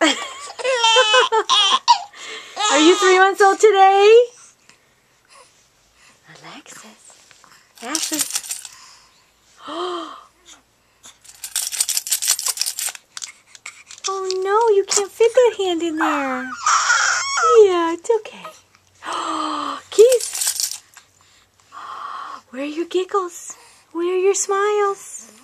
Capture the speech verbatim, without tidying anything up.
Are you three months old today? Alexis. Ashley. Oh no, you can't fit that hand in there. Yeah, it's okay. Kiss. Where are your giggles? Where are your smiles?